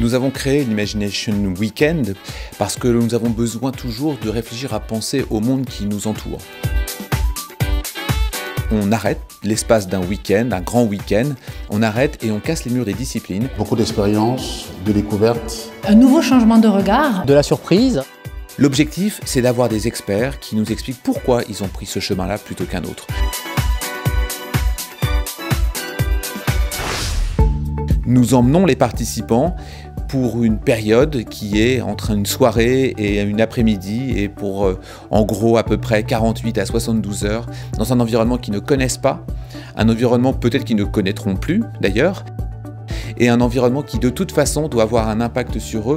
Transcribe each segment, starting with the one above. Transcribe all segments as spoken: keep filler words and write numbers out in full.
Nous avons créé l'Imagination Weekend parce que nous avons besoin toujours de réfléchir à penser au monde qui nous entoure. On arrête l'espace d'un week-end, un grand week-end, on arrête et on casse les murs des disciplines. Beaucoup d'expériences, de découvertes. Un nouveau changement de regard. De la surprise. L'objectif, c'est d'avoir des experts qui nous expliquent pourquoi ils ont pris ce chemin-là plutôt qu'un autre. Nous emmenons les participants pour une période qui est entre une soirée et une après-midi et pour euh, en gros à peu près quarante-huit à soixante-douze heures dans un environnement qu'ils ne connaissent pas, un environnement peut-être qu'ils ne connaîtront plus d'ailleurs, et un environnement qui de toute façon doit avoir un impact sur eux.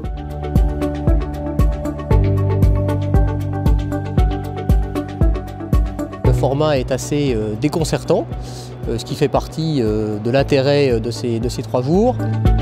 Le format est assez euh, déconcertant, euh, ce qui fait partie euh, de l'intérêt de ces, de ces trois jours.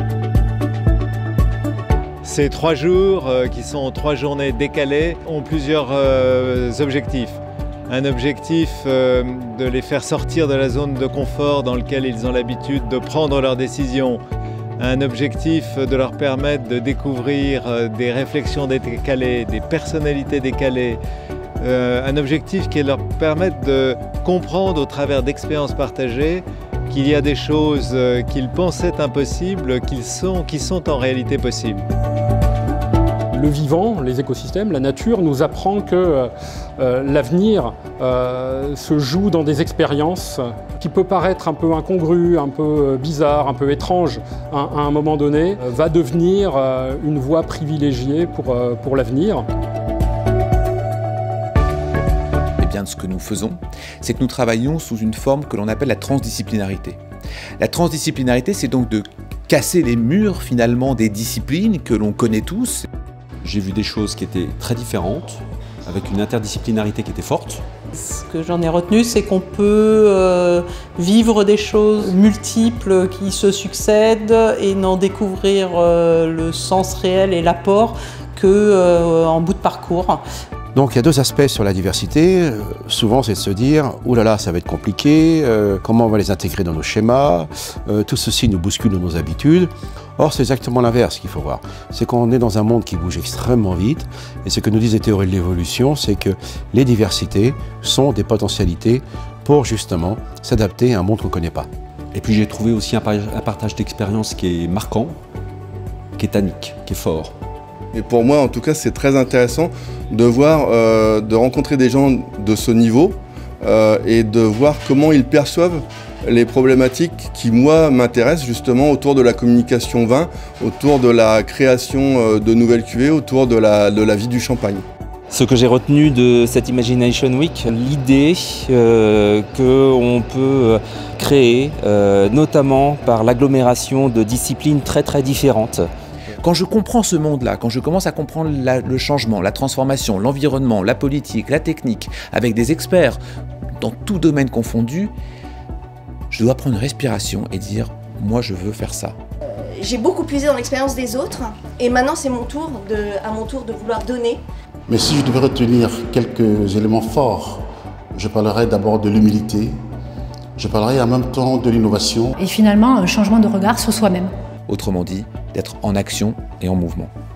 Ces trois jours, euh, qui sont trois journées décalées, ont plusieurs euh, objectifs. Un objectif euh, de les faire sortir de la zone de confort dans laquelle ils ont l'habitude de prendre leurs décisions. Un objectif de leur permettre de découvrir euh, des réflexions décalées, des personnalités décalées. Euh, un objectif qui leur permette de comprendre au travers d'expériences partagées qu'il y a des choses euh, qu'ils pensaient impossibles, qu'ils sont, qui sont en réalité possibles. Le vivant, les écosystèmes, la nature nous apprend que euh, l'avenir euh, se joue dans des expériences qui peut paraître un peu incongrues, un peu bizarres, un peu étranges à, à un moment donné, euh, va devenir euh, une voie privilégiée pour, euh, pour l'avenir. Eh bien, ce que nous faisons, c'est que nous travaillons sous une forme que l'on appelle la transdisciplinarité. La transdisciplinarité, c'est donc de casser les murs finalement des disciplines que l'on connaît tous. J'ai vu des choses qui étaient très différentes, avec une interdisciplinarité qui était forte. Ce que j'en ai retenu, c'est qu'on peut euh, vivre des choses multiples qui se succèdent et n'en découvrir euh, le sens réel et l'apport qu'en euh, bout de parcours. Donc il y a deux aspects sur la diversité. Euh, souvent c'est de se dire « Ouh là là, ça va être compliqué, euh, comment on va les intégrer dans nos schémas, euh, tout ceci nous bouscule dans nos habitudes ». Or c'est exactement l'inverse qu'il faut voir. C'est qu'on est dans un monde qui bouge extrêmement vite et ce que nous disent les théories de l'évolution, c'est que les diversités sont des potentialités pour justement s'adapter à un monde qu'on ne connaît pas. Et puis j'ai trouvé aussi un partage d'expérience qui est marquant, qui est tannique, qui est fort. Et pour moi, en tout cas, c'est très intéressant de voir, euh, de rencontrer des gens de ce niveau euh, et de voir comment ils perçoivent les problématiques qui, moi, m'intéressent justement autour de la communication vin, autour de la création euh, de nouvelles cuvées, autour de la, de la vie du champagne. Ce que j'ai retenu de cette Imagination Week, l'idée euh, qu'on peut créer, euh, notamment par l'agglomération de disciplines très très différentes. Quand je comprends ce monde-là, quand je commence à comprendre la, le changement, la transformation, l'environnement, la politique, la technique, avec des experts dans tout domaine confondu, je dois prendre une respiration et dire « moi je veux faire ça ». J'ai beaucoup puisé dans l'expérience des autres et maintenant c'est mon tour de, à mon tour de vouloir donner. Mais si je devais retenir quelques éléments forts, je parlerai d'abord de l'humilité, je parlerai en même temps de l'innovation. Et finalement, un changement de regard sur soi-même. Autrement dit, d'être en action et en mouvement.